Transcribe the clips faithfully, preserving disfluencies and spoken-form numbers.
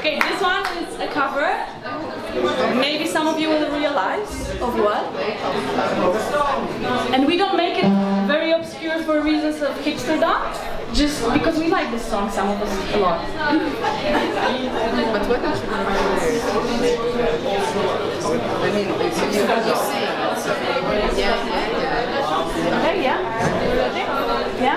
Okay, this one is a cover. Maybe some of you will realize of what. And we don't make it very obscure for reasons of hipsterdom, just because we like this song, some of us, a lot. But what don't you want to I mean, you sing it, so yeah, yeah, yeah. Okay, yeah? Yeah?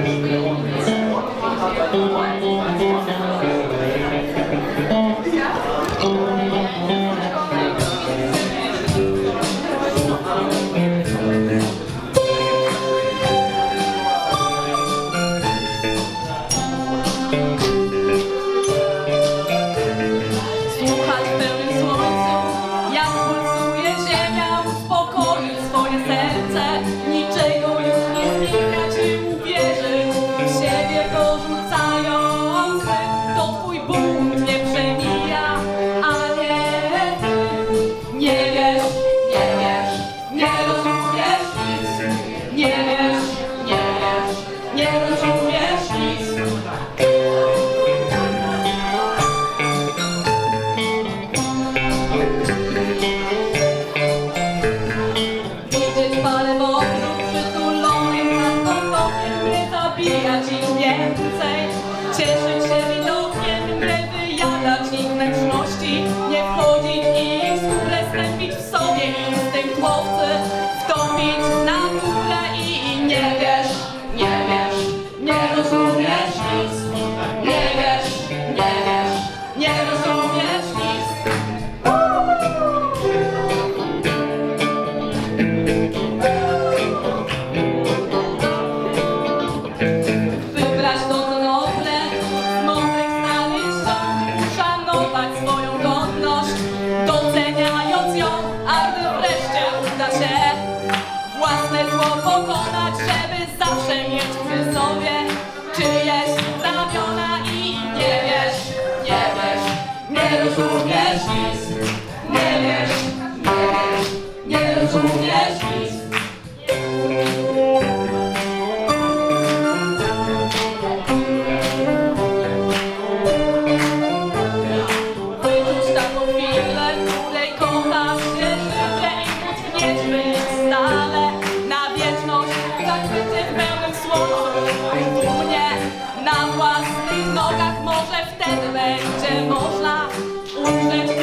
Cieszyć się widokiem, nie wyjadać ich wnętrzności, nie wchodzić ich w skórę, stępić w sobie instynkt łowcy, wtopić w naturę i nie wiesz, nie wiesz, nie rozumiesz nic, nie wiesz, nie wiesz, nie rozumiesz nic. Wybrać to co noble, z mądrych starych ściąg, uszanować swoją godność, doceniając ją, a gdy wreszcie uda się własne zło pokonać, żeby zawsze mieć przy sobie czyjeś ramiona i nie wiesz, nie wiesz, nie rozumiesz nic, nie wiesz, nie wiesz, nie rozumiesz nic. Wyczuć taką chwilę, w której kochasz się życie i móc wnieść być stale na wieczność, zachwycie w pełnym słońcu, dumnie na własnych nogach, może wtedy będzie można umrzeć.